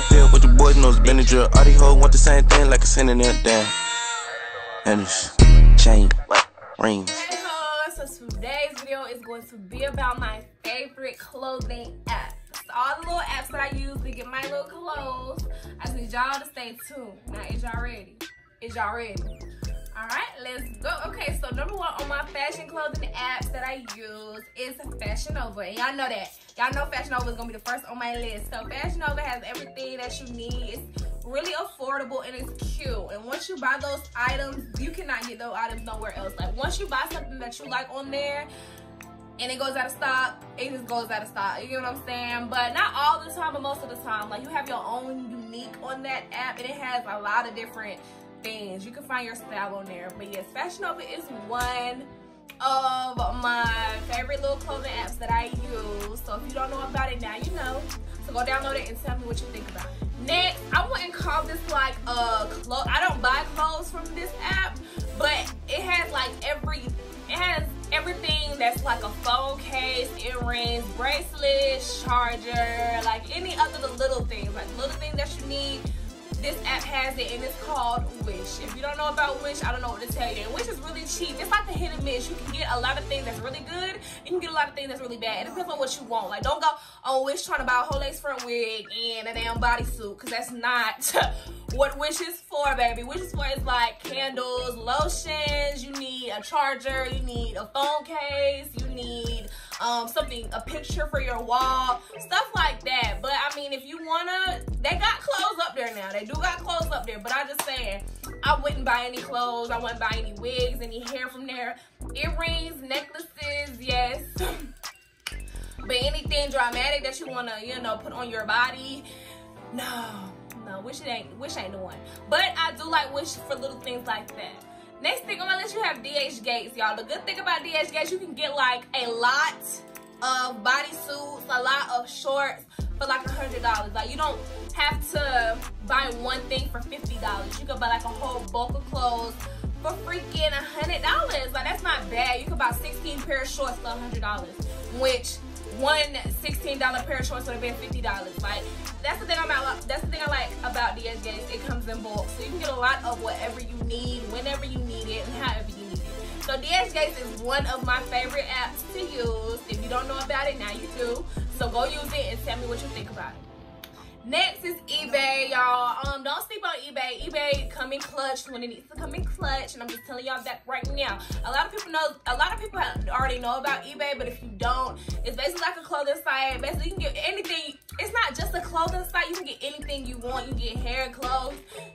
pill, but your boys knows Benadryl. All these hoes want the same thing like a synonym. Damn. And it's chain, ring. So today's video is going to be about my favorite clothing apps. All the little apps that I use to get my little clothes. I just need y'all to stay tuned. Now, is y'all ready? Is y'all ready? Alright, let's go. Okay, so number one on my fashion clothing apps that I use is Fashion Nova. And y'all know that. Y'all know Fashion Nova is going to be the first on my list. So Fashion Nova has everything that you need. It's really affordable and it's cute. And once you buy those items, you cannot get those items nowhere else. Like once you buy something that you like on there and it goes out of stock, it just goes out of stock. You get what I'm saying? But not all the time, but most of the time. Like you have your own unique on that app and it has a lot of different things. You can find your style on there. But yes, Fashion Nova is one of my favorite little clothing apps that I use. So if you don't know about it now, you know. So go download it and tell me what you think about it. Next, I wouldn't call this like a clothes. I don't buy clothes from this app, but it has like everything that's like a phone case, earrings, bracelets, charger, like any other the little things, like little things that you need. This app has it and it's called Wish. If you don't know about Wish, I don't know what to tell you. And Wish is really cheap. It's like the hit and miss. You can get a lot of things that's really good. You can get a lot of things that's really bad. It depends on what you want. Like don't go on Wish trying to buy a whole lace front wig and a damn bodysuit, because that's not what Wish is for, baby. Wish is for is like candles, lotions, you need a charger, you need a phone case, you need a picture for your wall, stuff like that. But I mean, if you wanna, they got clothes up there now. They do got clothes up there, but I'm just saying, I wouldn't buy any clothes. I wouldn't buy any wigs, any hair from there. Earrings, necklaces, yes. But anything dramatic that you wanna, you know, put on your body, no, Wish ain't the one. But I do like Wish for little things like that. Next thing on my list, you have DH Gates, y'all. The good thing about DH Gates, you can get like a lot of bodysuits, a lot of shorts for like $100. Like you don't have to buy one thing for $50. You can buy like a whole bulk of clothes for freaking $100. Like that's not bad. You can buy 16 pair of shorts for $100, which one $16 pair of shorts would have been $50. Like that's the thing I like about DH Gates. It comes in bulk, so you can get a lot of whatever you need, whenever you need it, and however you need it. So DH Gates is one of my favorite apps to use. If you don't know about it, now you do. So go use it and tell me what you think about it. Next is eBay, y'all. Don't sleep on eBay. eBay come in clutch when it needs to come in clutch, and I'm just telling y'all that right now. A lot of people already know about eBay, but if you don't, it's basically like a clothing site. Basically, you can get anything. It's not just a clothing site. You can get anything you want. You can get hair, clothes,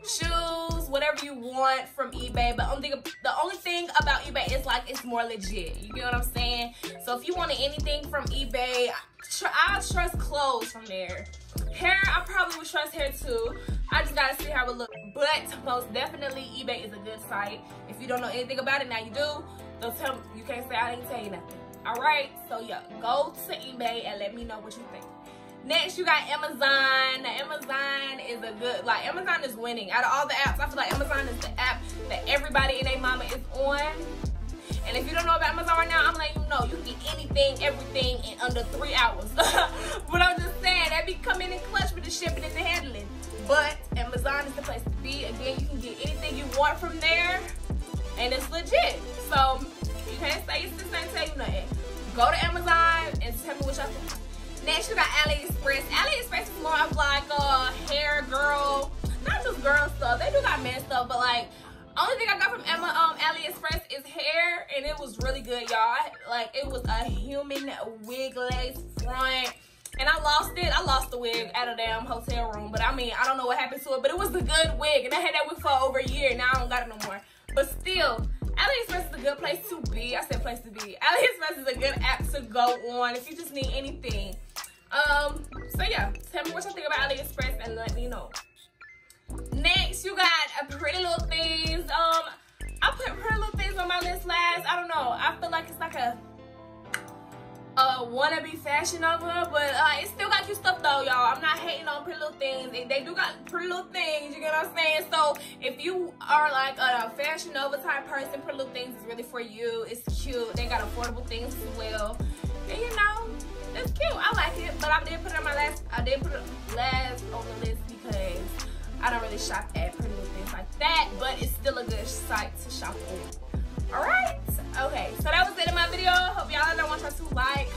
shoes, whatever you want from eBay. But the only thing about eBay is like it's more legit. You get what I'm saying? So if you wanted anything from eBay, I'll trust clothes from there. Hair, I probably would trust hair too. I just gotta see how it looks. But most definitely, eBay is a good site. If you don't know anything about it, now you do. Don't tell me, you can't say I didn't tell you nothing. Alright, so yeah, go to eBay and let me know what you think. Next, you got Amazon. Now, Amazon is a good, like Amazon is winning. Out of all the apps, I feel like Amazon is the app that everybody and their mama is on. And if you don't know about Amazon right now, I'm letting you know you can get anything, everything in under 3 hours. But I'm just saying, that be coming in clutch with the shipping and the handling. But Amazon is the place to be. Again, you can get anything you want from there, and it's legit. So you can't say your sister ain't tell you nothing. Go to Amazon and tell me what y'all think. Next, you got AliExpress. AliExpress is more of like a hair girl, not just girl stuff. They do got men stuff, but like, only thing I got from AliExpress is hair, and it was really good, y'all. Like, it was a human wig lace front, and I lost it. I lost the wig at a damn hotel room, but I mean, I don't know what happened to it, but it was a good wig, and I had that wig for over a year. Now I don't got it no more. But still, AliExpress is a good place to be. I said place to be. AliExpress is a good app to go on if you just need anything. So yeah, tell me what you think about AliExpress and let me know. Next, you got Pretty Little Things. I put Pretty Little Things on my list last. I don't know. I feel like it's like a wannabe Fashion Nova, but it still got cute stuff though, y'all. I'm not hating on Pretty Little Things. They do got Pretty Little Things, you get what I'm saying? So if you are like a Fashion Nova type person, Pretty Little Things is really for you. It's cute. They got affordable things as well. And you know, it's cute. I like it, but I did put it on my last. I did put it last on the list because I don't really shop at Pretty Little Things like that, but it's still a good site to shop on. Alright, okay, so that was it in my video. Hope y'all, I don't want y'all to like,